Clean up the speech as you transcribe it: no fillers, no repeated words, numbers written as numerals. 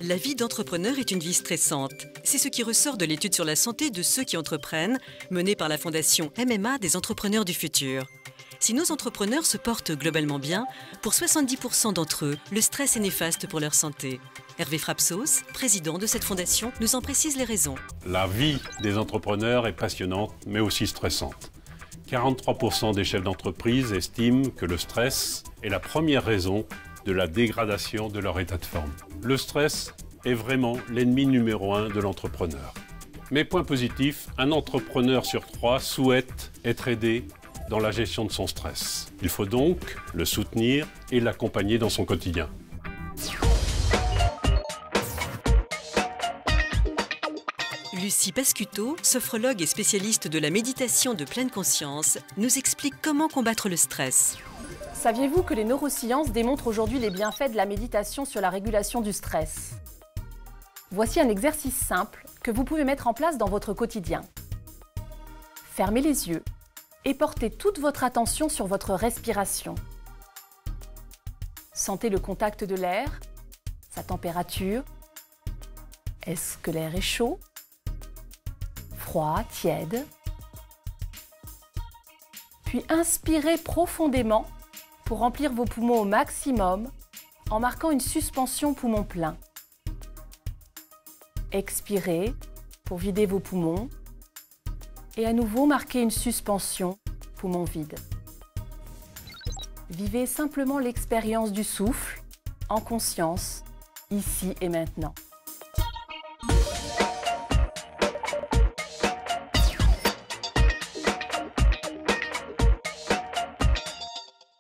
La vie d'entrepreneur est une vie stressante. C'est ce qui ressort de l'étude sur la santé de ceux qui entreprennent, menée par la fondation MMA des entrepreneurs du futur. Si nos entrepreneurs se portent globalement bien, pour 70% d'entre eux, le stress est néfaste pour leur santé. Hervé Frapsos, président de cette fondation, nous en précise les raisons. La vie des entrepreneurs est passionnante, mais aussi stressante. 43% des chefs d'entreprise estiment que le stress est la première raison de la dégradation de leur état de forme. Le stress est vraiment l'ennemi numéro 1 de l'entrepreneur. Mais point positif, un entrepreneur sur 3 souhaite être aidé dans la gestion de son stress. Il faut donc le soutenir et l'accompagner dans son quotidien. Lucie Pascuto, sophrologue et spécialiste de la méditation de pleine conscience, nous explique comment combattre le stress. Saviez-vous que les neurosciences démontrent aujourd'hui les bienfaits de la méditation sur la régulation du stress? Voici un exercice simple que vous pouvez mettre en place dans votre quotidien. Fermez les yeux et portez toute votre attention sur votre respiration. Sentez le contact de l'air, sa température. Est-ce que l'air est chaud, froid, tiède? Puis inspirez profondément pour remplir vos poumons au maximum en marquant une suspension poumon plein. Expirez pour vider vos poumons et à nouveau marquez une suspension poumon vide. Vivez simplement l'expérience du souffle en conscience, ici et maintenant.